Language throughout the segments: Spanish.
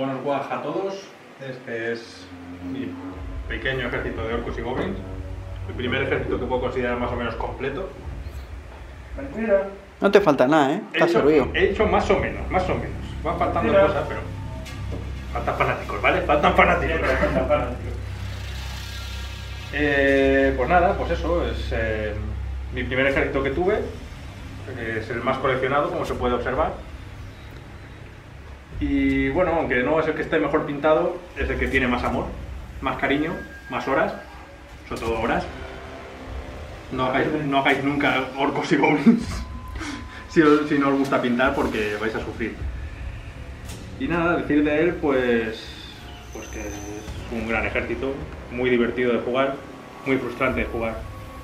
Buenos guajes a todos. Este es mi pequeño ejército de orcos y goblins. El primer ejército que puedo considerar más o menos completo. No te falta nada, ¿eh? Estás servido. He hecho más o menos. Van faltando cosas, pero faltan fanáticos, ¿vale? Faltan fanáticos. Pues nada, pues eso es mi primer ejército que tuve. Es el más coleccionado, como se puede observar. Y bueno, aunque no es el que esté mejor pintado, es el que tiene más amor, más cariño, más horas, sobre todo horas. No hagáis nunca orcos y goblins si no os gusta pintar, porque vais a sufrir. Y nada, decir de él pues que es un gran ejército, muy divertido de jugar, muy frustrante de jugar.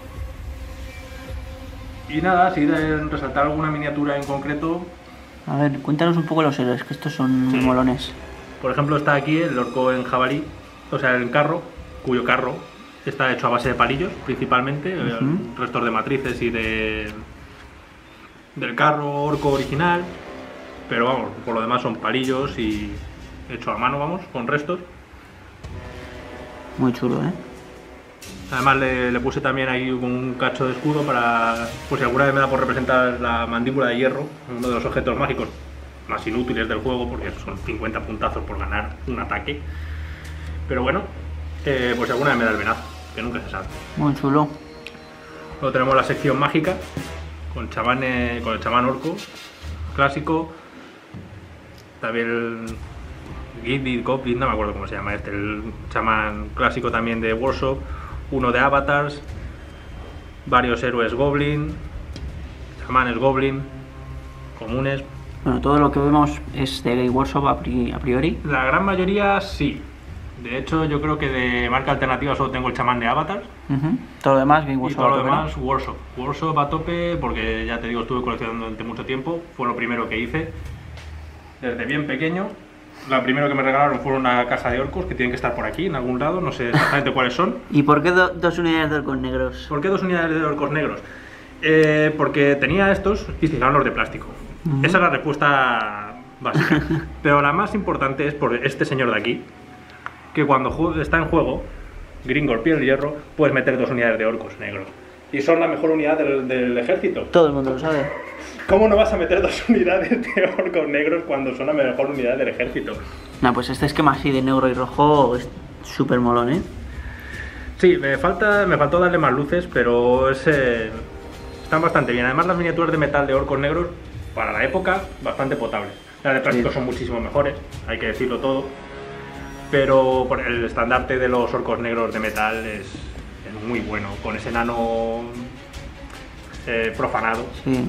Y nada, si resaltar alguna miniatura en concreto. A ver, cuéntanos un poco los héroes, que estos son muy molones. Por ejemplo, está aquí el orco en jabalí, o sea, el carro, cuyo carro está hecho a base de palillos, principalmente, restos de matrices y del carro orco original, pero vamos, por lo demás son palillos y hecho a mano, vamos, con restos. Muy chulo, ¿eh? Además le puse también ahí un cacho de escudo para, pues si alguna vez me da por representar la mandíbula de hierro, uno de los objetos mágicos más inútiles del juego, porque son 50 puntazos por ganar un ataque. Pero bueno, pues si alguna vez me da el venazo, que nunca se sabe. Muy chulo. Luego tenemos la sección mágica, con el chamán orco clásico. También el Goblin, no me acuerdo cómo se llama este, el chamán clásico también de Workshop. Uno de avatars, varios héroes goblin, chamanes goblin, comunes. Bueno, todo lo que vemos es de Game Workshop a priori. La gran mayoría sí. De hecho, yo creo que de marca alternativa solo tengo el chamán de avatars. Todo lo demás Game Workshop. Y todo lo demás Workshop. Workshop a tope, porque ya te digo, estuve coleccionando durante mucho tiempo. Fue lo primero que hice desde bien pequeño. Lo primero que me regalaron fue una caja de orcos que tienen que estar por aquí, en algún lado, no sé exactamente cuáles son. ¿Y por qué dos unidades de orcos negros? ¿Por qué 2 unidades de orcos negros? Porque tenía estos y se hicieron los de plástico. Esa es la respuesta básica. Pero la más importante es por este señor de aquí, que cuando está en juego, Gringor, piel y hierro, puedes meter 2 unidades de orcos negros. Y son la mejor unidad del ejército. Todo el mundo lo sabe. ¿Cómo no vas a meter 2 unidades de orcos negros cuando son la mejor unidad del ejército? No, pues este esquema así de negro y rojo es súper molón, ¿eh? Sí, me faltó darle más luces, pero están bastante bien. Además, las miniaturas de metal de orcos negros, para la época, bastante potables. Las de plástico son muchísimo mejores, hay que decirlo todo. Pero por el estandarte de los orcos negros de metal es muy bueno, con ese nano profanado. Sí.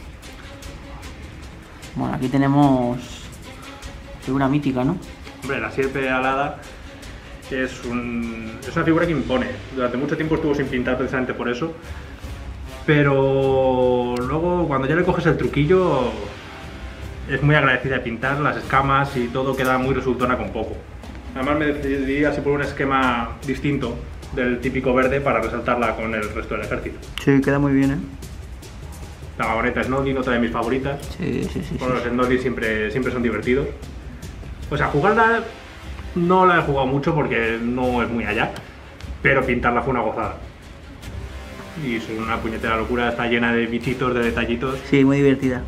Bueno, aquí tenemos figura mítica, ¿no? Hombre, la sierpe alada es una figura que impone. Durante mucho tiempo estuvo sin pintar precisamente por eso. Pero luego, cuando ya le coges el truquillo, es muy agradecida de pintar. Las escamas y todo queda muy resultona con poco. Además me decidí así por un esquema distinto del típico verde para resaltarla con el resto del ejército. Sí, queda muy bien, ¿eh? La vagoneta Snowdin, otra de mis favoritas. Sí. Bueno, los Snowdin siempre son divertidos. O sea, jugarla no la he jugado mucho porque no es muy allá, pero pintarla fue una gozada. Y es una puñetera locura, está llena de bichitos, de detallitos. Sí, muy divertida.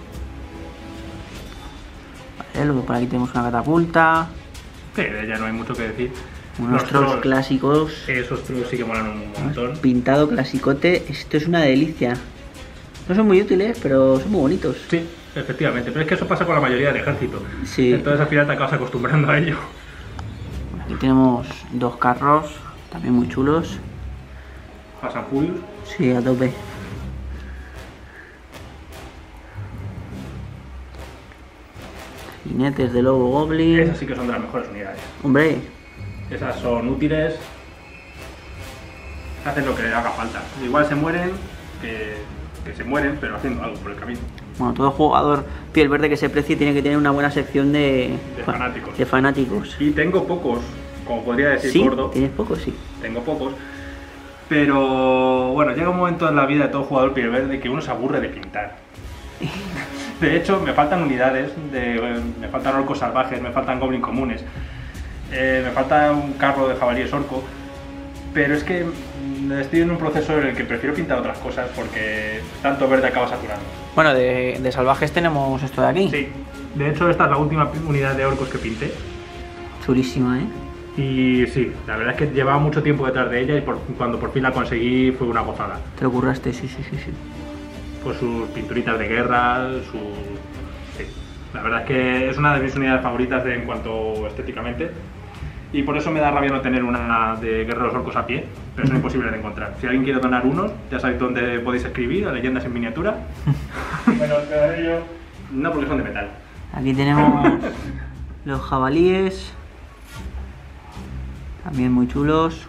Vale, luego por aquí tenemos una catapulta. Sí, de ella no hay mucho que decir. Unos trolls clásicos. Esos trolls sí que molan un montón. Pintado clasicote, esto es una delicia. No son muy útiles, pero son muy bonitos. Sí, efectivamente, pero es que eso pasa con la mayoría del ejército. Sí. Entonces al final te acabas acostumbrando a ello. Aquí tenemos 2 carros, también muy chulos. Pasan Furious. Sí, a tope. Jinetes de lobo goblin. Esas sí que son de las mejores unidades. Hombre. Esas son útiles. Hacen lo que les haga falta. Igual se mueren, que se mueren, pero haciendo algo por el camino. Bueno, todo jugador piel verde que se precie tiene que tener una buena sección de fanáticos. Y tengo pocos, como podría decir ¿Sí? Gordo. ¿Tienes pocos? Sí. Tengo pocos. Pero bueno, llega un momento en la vida de todo jugador piel verde que uno se aburre de pintar. De hecho, me faltan unidades, me faltan orcos salvajes, me faltan goblins comunes, me falta un carro de jabalíes orco, pero es que estoy en un proceso en el que prefiero pintar otras cosas porque tanto verde acaba saturando. Bueno, de salvajes tenemos esto de aquí. Sí, de hecho esta es la última unidad de orcos que pinté. Chulísima, ¿eh? Y sí, la verdad es que llevaba mucho tiempo detrás de ella y cuando por fin la conseguí fue una gozada. Te lo curraste, sí. Pues sus pinturitas de guerra, sí. La verdad es que es una de mis unidades favoritas en cuanto estéticamente. Y por eso me da rabia no tener una de guerreros orcos a pie, pero son imposibles de encontrar. Si alguien quiere donar unos, ya sabéis dónde podéis escribir, a Leyendas en Miniatura. Bueno, os quedaré yo. No, porque son de metal. Aquí tenemos los jabalíes, también muy chulos.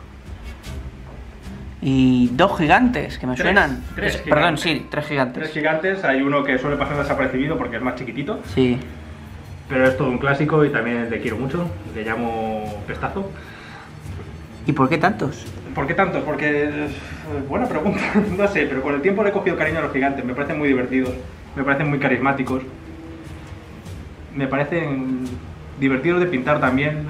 Y dos gigantes, que me suenan. Perdón, sí, tres gigantes. Tres gigantes, hay uno que suele pasar desapercibido porque es más chiquitito. Sí. Pero es todo un clásico y también le quiero mucho, le llamo Pestazo. ¿Y por qué tantos? ¿Por qué tantos? Porque, buena pregunta, no sé, pero con el tiempo le he cogido cariño a los gigantes, me parecen muy divertidos, me parecen muy carismáticos, me parecen divertidos de pintar también,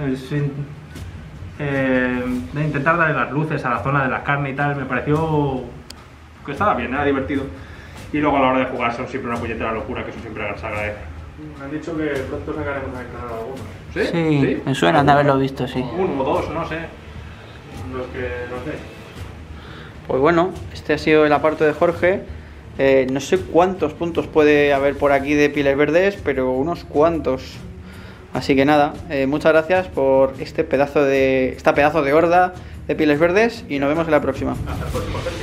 de intentar darle las luces a la zona de la carne y tal, me pareció que estaba bien, era divertido. Y luego a la hora de jugar son siempre una puñetera locura, que eso siempre se agradece. Me han dicho que pronto sacaremos a declarar algunos. ¿Sí? Sí, me suena de haberlo visto, sí. Uno o dos, no sé. Los que no sé. Pues bueno, este ha sido el aparto de Jorge. No sé cuántos puntos puede haber por aquí de pieles verdes, pero unos cuantos. Así que nada, muchas gracias por esta pedazo de horda de pieles verdes y nos vemos en la próxima. Hasta el próximo.